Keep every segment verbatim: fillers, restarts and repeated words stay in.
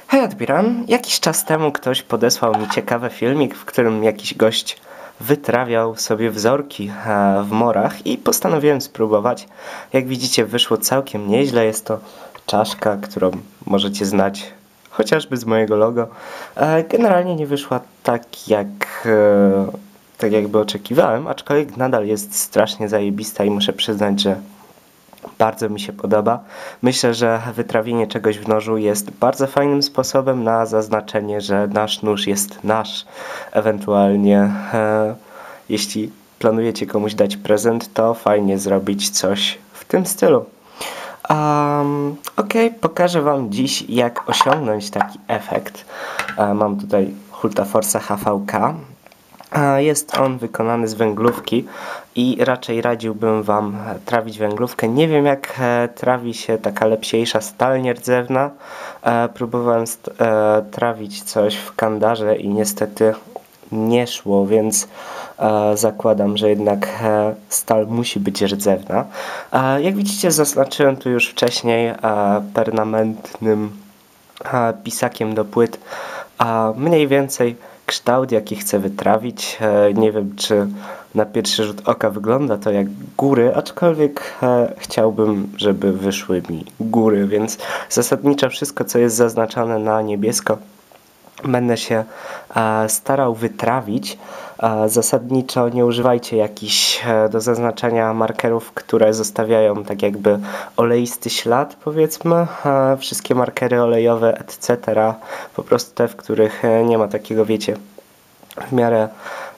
Hej Admiran, jakiś czas temu ktoś podesłał mi ciekawy filmik, w którym jakiś gość wytrawiał sobie wzorki w morach i postanowiłem spróbować. Jak widzicie, wyszło całkiem nieźle. Jest to czaszka, którą możecie znać chociażby z mojego logo. Generalnie nie wyszła tak jak tak jakby oczekiwałem, aczkolwiek nadal jest strasznie zajebista i muszę przyznać, że bardzo mi się podoba. Myślę, że wytrawienie czegoś w nożu jest bardzo fajnym sposobem na zaznaczenie, że nasz nóż jest nasz. Ewentualnie e, jeśli planujecie komuś dać prezent, to fajnie zrobić coś w tym stylu. Um, ok, pokażę Wam dziś, jak osiągnąć taki efekt. E, mam tutaj Hultaforsa H V K. Jest on wykonany z węglówki i raczej radziłbym Wam trawić węglówkę. Nie wiem, jak trawi się taka lepsiejsza stal nierdzewna. Próbowałem trawić coś w kandarze i niestety nie szło, więc zakładam, że jednak stal musi być rdzewna. Jak widzicie, zaznaczyłem tu już wcześniej permanentnym pisakiem do płyt mniej więcej kształt, jaki chcę wytrawić. Nie wiem, czy na pierwszy rzut oka wygląda to jak góry, aczkolwiek chciałbym, żeby wyszły mi góry, więc zasadniczo wszystko, co jest zaznaczone na niebiesko, będę się starał wytrawić. Zasadniczo nie używajcie jakichś do zaznaczania markerów, które zostawiają tak jakby oleisty ślad, powiedzmy. Wszystkie markery olejowe, et cetera. Po prostu te, w których nie ma takiego, wiecie, w miarę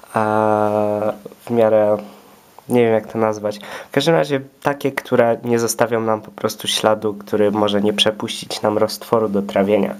w miarę nie wiem, jak to nazwać. W każdym razie takie, które nie zostawią nam po prostu śladu, który może nie przepuścić nam roztworu do trawienia.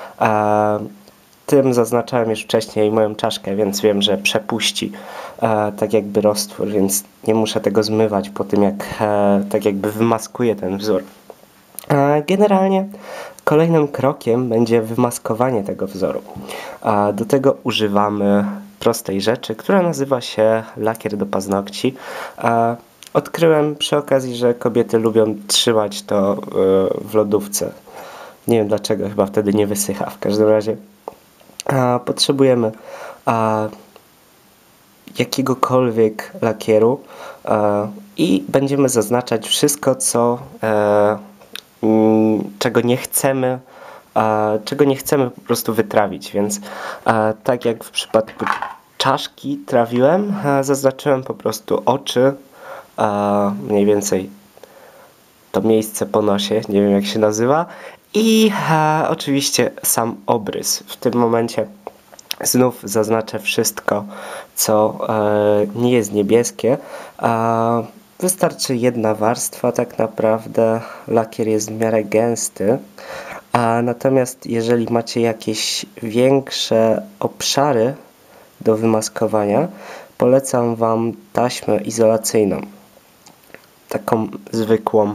Tym zaznaczałem już wcześniej moją czaszkę, więc wiem, że przepuści e, tak jakby roztwór, więc nie muszę tego zmywać po tym, jak e, tak jakby wymaskuję ten wzór. E, generalnie kolejnym krokiem będzie wymaskowanie tego wzoru. E, do tego używamy prostej rzeczy, która nazywa się lakier do paznokci. E, odkryłem przy okazji, że kobiety lubią trzymać to e, w lodówce. Nie wiem dlaczego, chyba wtedy nie wysycha. W każdym razie A, potrzebujemy a, jakiegokolwiek lakieru a, i będziemy zaznaczać wszystko, co, e, m, czego nie chcemy, a, czego nie chcemy po prostu wytrawić. Więc a, tak jak w przypadku czaszki trawiłem, a, zaznaczyłem po prostu oczy, a, mniej więcej to miejsce po nosie, nie wiem jak się nazywa. I e, oczywiście sam obrys. W tym momencie znów zaznaczę wszystko, co e, nie jest niebieskie. E, wystarczy jedna warstwa tak naprawdę. Lakier jest w miarę gęsty. A natomiast jeżeli macie jakieś większe obszary do wymaskowania, polecam Wam taśmę izolacyjną. Taką zwykłą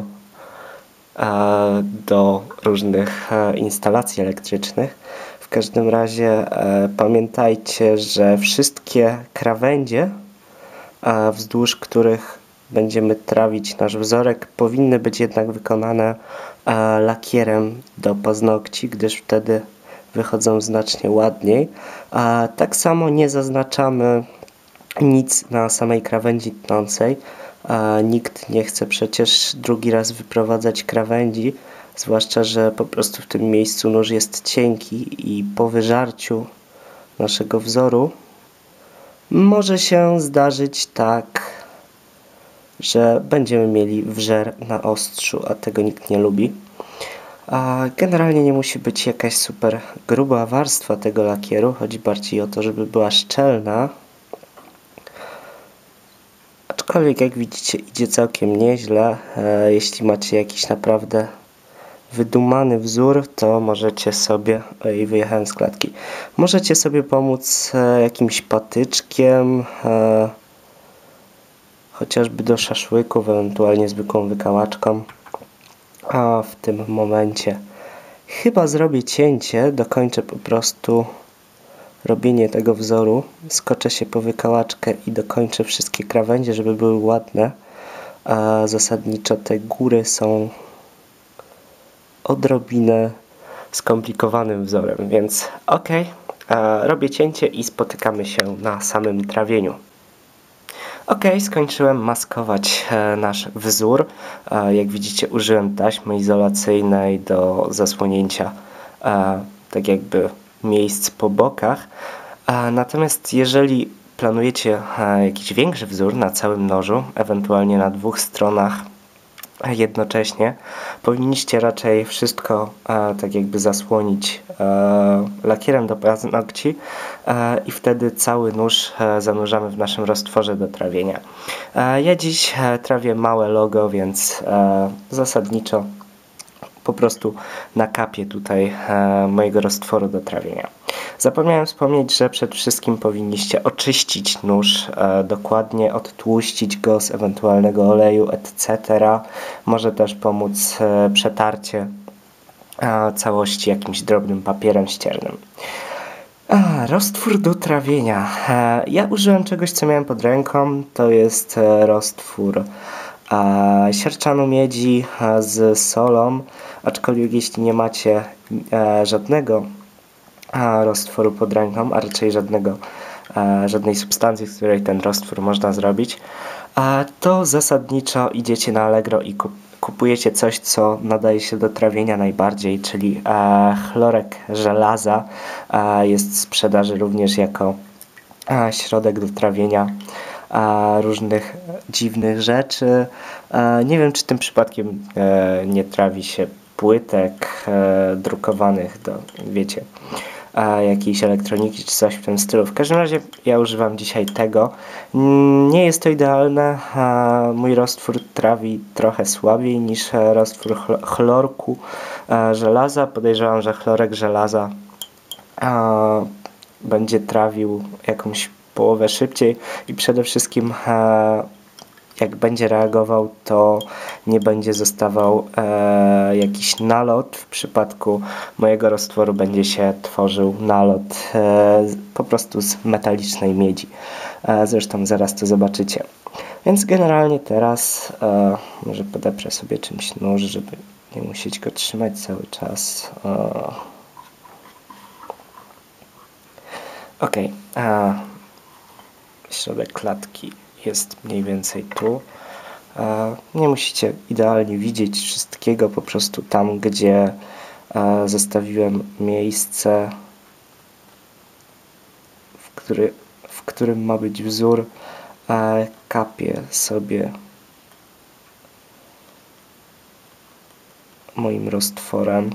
do różnych instalacji elektrycznych. W każdym razie pamiętajcie, że wszystkie krawędzie, wzdłuż których będziemy trawić nasz wzorek, powinny być jednak wykonane lakierem do paznokci, gdyż wtedy wychodzą znacznie ładniej. Tak samo nie zaznaczamy nic na samej krawędzi tnącej. A nikt nie chce przecież drugi raz wyprowadzać krawędzi, zwłaszcza że po prostu w tym miejscu nóż jest cienki i po wyżarciu naszego wzoru może się zdarzyć tak, że będziemy mieli wżer na ostrzu, a tego nikt nie lubi. A generalnie nie musi być jakaś super gruba warstwa tego lakieru, chodzi bardziej o to, żeby była szczelna. Aczkolwiek jak widzicie, idzie całkiem nieźle. E, jeśli macie jakiś naprawdę wydumany wzór, to możecie sobie... Oj, wyjechałem z klatki. Możecie sobie pomóc e, jakimś patyczkiem, e, chociażby do szaszłyków, ewentualnie zwykłą wykałaczką. A w tym momencie chyba zrobię cięcie, dokończę po prostu robienie tego wzoru, skoczę się po wykałaczkę i dokończę wszystkie krawędzie, żeby były ładne. A zasadniczo te góry są odrobinę skomplikowanym wzorem, więc ok, robię cięcie i spotykamy się na samym trawieniu. Ok, skończyłem maskować e, nasz wzór. E, jak widzicie, użyłem taśmy izolacyjnej do zasłonięcia e, tak jakby miejsc po bokach. E, natomiast jeżeli planujecie e, jakiś większy wzór na całym nożu, ewentualnie na dwóch stronach jednocześnie, powinniście raczej wszystko e, tak jakby zasłonić e, lakierem do paznokci e, i wtedy cały nóż e, zanurzamy w naszym roztworze do trawienia. E, ja dziś e, trawię małe logo, więc e, zasadniczo po prostu nakapię tutaj e, mojego roztworu do trawienia. Zapomniałem wspomnieć, że przede wszystkim powinniście oczyścić nóż e, dokładnie, odtłuścić go z ewentualnego oleju, et cetera. Może też pomóc e, przetarcie e, całości jakimś drobnym papierem ściernym. A, roztwór do trawienia. E, ja użyłem czegoś, co miałem pod ręką. To jest e, roztwór e, siarczanu miedzi e, z solą. Aczkolwiek jeśli nie macie e, żadnego e, roztworu pod ręką, a raczej żadnego, e, żadnej substancji, z której ten roztwór można zrobić, e, to zasadniczo idziecie na Allegro i kup kupujecie coś, co nadaje się do trawienia najbardziej, czyli e, chlorek żelaza. E, jest w sprzedaży również jako e, środek do trawienia e, różnych dziwnych rzeczy. E, nie wiem, czy tym przypadkiem e, nie trawi się płytek e, drukowanych do, wiecie, e, jakiejś elektroniki czy coś w tym stylu. W każdym razie ja używam dzisiaj tego. Nie jest to idealne. E, mój roztwór trawi trochę słabiej niż roztwór chlorku e, żelaza. Podejrzewam, że chlorek żelaza e, będzie trawił jakąś połowę szybciej i przede wszystkim e, jak będzie reagował, to nie będzie zostawał e, jakiś nalot. W przypadku mojego roztworu będzie się tworzył nalot e, po prostu z metalicznej miedzi. E, zresztą zaraz to zobaczycie. Więc generalnie teraz e, może podeprę sobie czymś nóż, żeby nie musieć go trzymać cały czas. E. Ok. E, środek klatki jest mniej więcej tu. Nie musicie idealnie widzieć wszystkiego, po prostu tam, gdzie zostawiłem miejsce, w, który, w którym ma być wzór, kapię sobie moim roztworem.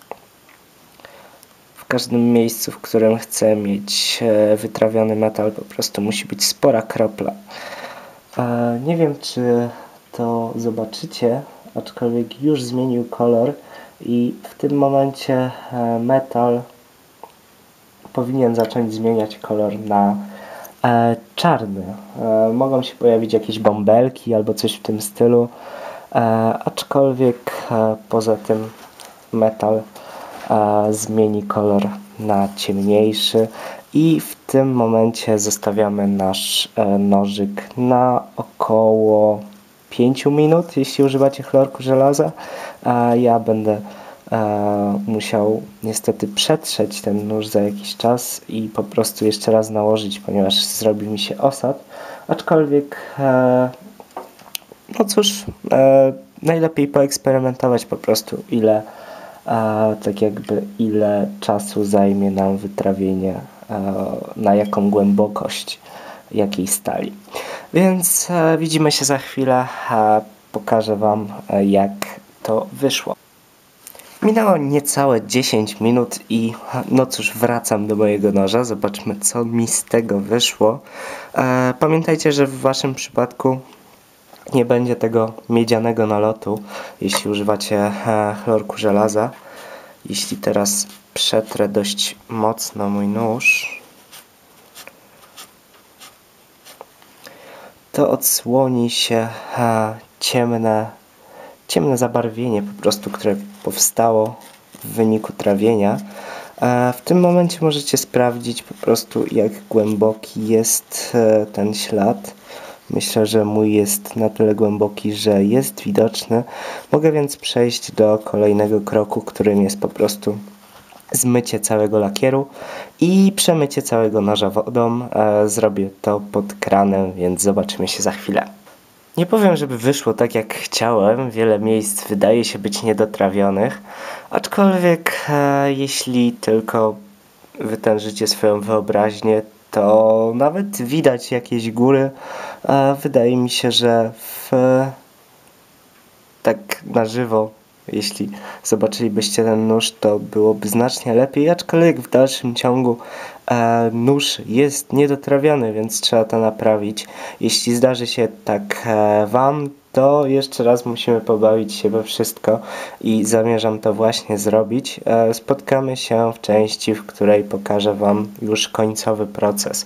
W każdym miejscu, w którym chcę mieć wytrawiony metal, po prostu musi być spora kropla. Nie wiem, czy to zobaczycie, aczkolwiek już zmienił kolor i w tym momencie metal powinien zacząć zmieniać kolor na czarny. Mogą się pojawić jakieś bąbelki albo coś w tym stylu, aczkolwiek poza tym metal zmieni kolor na ciemniejszy i w tym momencie zostawiamy nasz nożyk na około pięć minut, jeśli używacie chlorku żelaza. Ja będę musiał niestety przetrzeć ten nóż za jakiś czas i po prostu jeszcze raz nałożyć, ponieważ zrobił mi się osad. Aczkolwiek no cóż, najlepiej poeksperymentować po prostu, ile A, tak jakby ile czasu zajmie nam wytrawienie, a, na jaką głębokość jakiej stali. Więc a, widzimy się za chwilę, a, pokażę Wam, a, jak to wyszło. Minęło niecałe dziesięć minut i no cóż, wracam do mojego noża. Zobaczmy, co mi z tego wyszło. E, pamiętajcie, że w Waszym przypadku nie będzie tego miedzianego nalotu, jeśli używacie e, chlorku żelaza. Jeśli teraz przetrę dość mocno mój nóż, to odsłoni się e, ciemne, ciemne zabarwienie po prostu, które powstało w wyniku trawienia. E, w tym momencie możecie sprawdzić po prostu, jak głęboki jest e, ten ślad. Myślę, że mój jest na tyle głęboki, że jest widoczny. Mogę więc przejść do kolejnego kroku, którym jest po prostu zmycie całego lakieru i przemycie całego noża wodą. E, zrobię to pod kranem, więc zobaczymy się za chwilę. Nie powiem, żeby wyszło tak jak chciałem, wiele miejsc wydaje się być niedotrawionych, aczkolwiek e, jeśli tylko wytężycie swoją wyobraźnię, to nawet widać jakieś góry. E, wydaje mi się, że w, tak na żywo, jeśli zobaczylibyście ten nóż, to byłoby znacznie lepiej, aczkolwiek w dalszym ciągu e, nóż jest niedotrawiony, więc trzeba to naprawić. Jeśli zdarzy się tak e, wam, to jeszcze raz musimy pobawić się we wszystko i zamierzam to właśnie zrobić. E, spotkamy się w części, w której pokażę wam już końcowy proces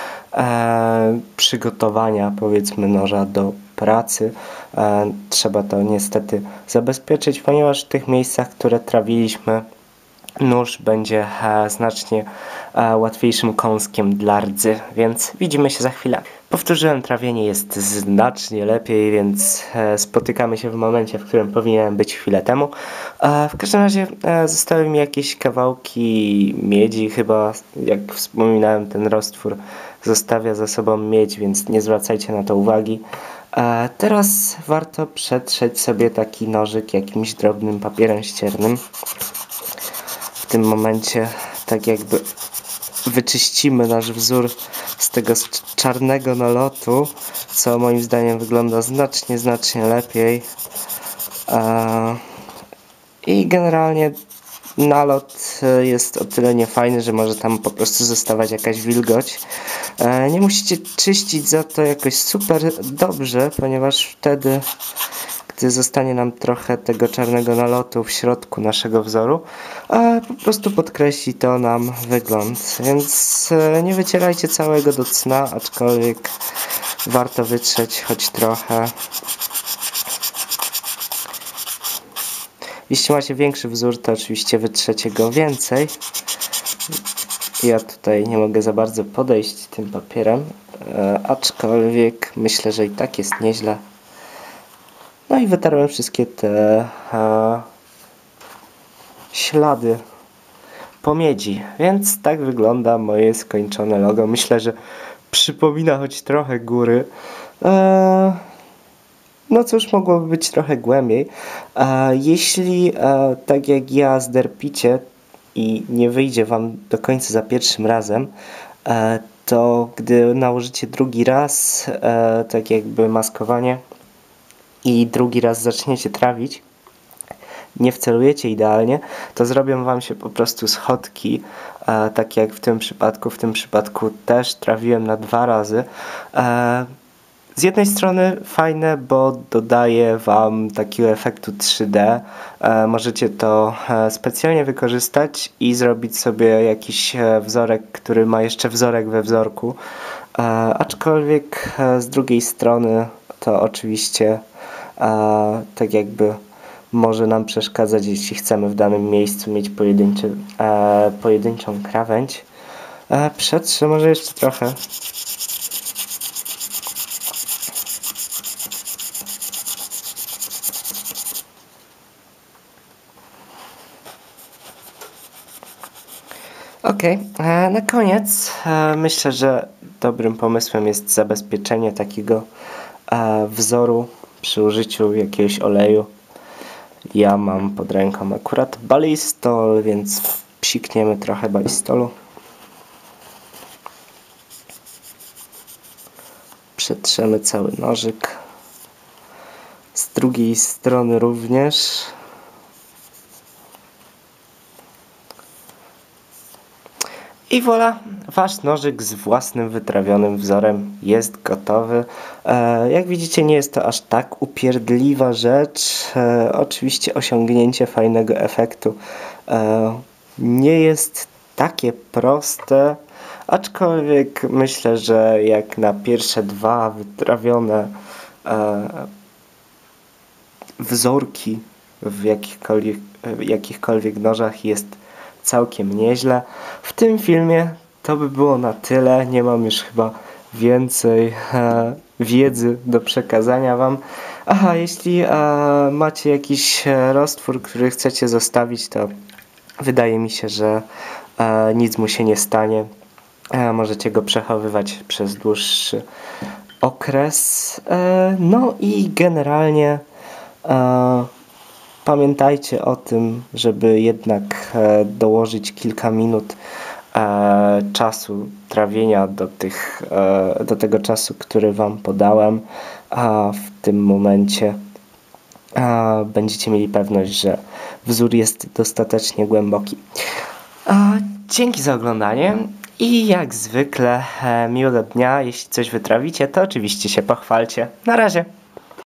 e, przygotowania, powiedzmy, noża do pracy. E, trzeba to niestety zabezpieczyć, ponieważ w tych miejscach, które trawiliśmy, nóż będzie e, znacznie e, łatwiejszym kąskiem dla rdzy, więc widzimy się za chwilę. Powtórzyłem, trawienie jest znacznie lepiej, więc e, spotykamy się w momencie, w którym powinienem być chwilę temu. E, w każdym razie e, zostały mi jakieś kawałki miedzi, chyba jak wspominałem, ten roztwór zostawia za sobą miedź, więc nie zwracajcie na to uwagi. E, teraz warto przetrzeć sobie taki nożyk jakimś drobnym papierem ściernym. W tym momencie tak jakby wyczyścimy nasz wzór z tego czarnego nalotu, co moim zdaniem wygląda znacznie, znacznie lepiej. E, I generalnie nalot jest o tyle niefajny, że może tam po prostu zostawać jakaś wilgoć. E, nie musicie czyścić za to jakoś super dobrze, ponieważ wtedy, gdy zostanie nam trochę tego czarnego nalotu w środku naszego wzoru, e, po prostu podkreśli to nam wygląd. Więc e, nie wycierajcie całego do cna, aczkolwiek warto wytrzeć choć trochę. Jeśli macie większy wzór, to oczywiście wytrzecie go więcej. Ja tutaj nie mogę za bardzo podejść tym papierem, e, aczkolwiek myślę, że i tak jest nieźle. No i wytarłem wszystkie te e, ślady po miedzi, więc tak wygląda moje skończone logo. Myślę, że przypomina choć trochę góry. E, no cóż, mogłoby być trochę głębiej. E, jeśli e, tak jak ja zderpicie i nie wyjdzie wam do końca za pierwszym razem, e, to gdy nałożycie drugi raz e, tak jakby maskowanie i drugi raz zaczniecie trawić, nie wcelujecie idealnie, to zrobią wam się po prostu schodki, e, tak jak w tym przypadku. W tym przypadku też trawiłem na dwa razy. E, z jednej strony fajne, bo dodaje wam takiego efektu trzy D. E, możecie to e, specjalnie wykorzystać i zrobić sobie jakiś e, wzorek, który ma jeszcze wzorek we wzorku. E, aczkolwiek e, z drugiej strony to oczywiście e, tak jakby może nam przeszkadzać, jeśli chcemy w danym miejscu mieć pojedynczy, e, pojedynczą krawędź. E, przetrze może jeszcze trochę. Ok, e, na koniec e, myślę, że dobrym pomysłem jest zabezpieczenie takiego e, wzoru przy użyciu jakiegoś oleju. Ja mam pod ręką akurat balistol, więc psikniemy trochę balistolu. Przetrzemy cały nożyk. Z drugiej strony również. I voilà, wasz nożyk z własnym wytrawionym wzorem jest gotowy. E, jak widzicie, nie jest to aż tak upierdliwa rzecz. E, oczywiście osiągnięcie fajnego efektu e, nie jest takie proste, aczkolwiek myślę, że jak na pierwsze dwa wytrawione e, wzorki w jakichkolwiek, w jakichkolwiek nożach jest całkiem nieźle. W tym filmie to by było na tyle. Nie mam już chyba więcej e, wiedzy do przekazania wam. Aha, jeśli e, macie jakiś roztwór, który chcecie zostawić, to wydaje mi się, że e, nic mu się nie stanie. E, możecie go przechowywać przez dłuższy okres. E, no i generalnie e, pamiętajcie o tym, żeby jednak e, dołożyć kilka minut e, czasu trawienia do, tych, e, do tego czasu, który wam podałem, a w tym momencie a będziecie mieli pewność, że wzór jest dostatecznie głęboki. A, dzięki za oglądanie i jak zwykle e, miłego dnia. Jeśli coś wytrawicie, to oczywiście się pochwalcie. Na razie.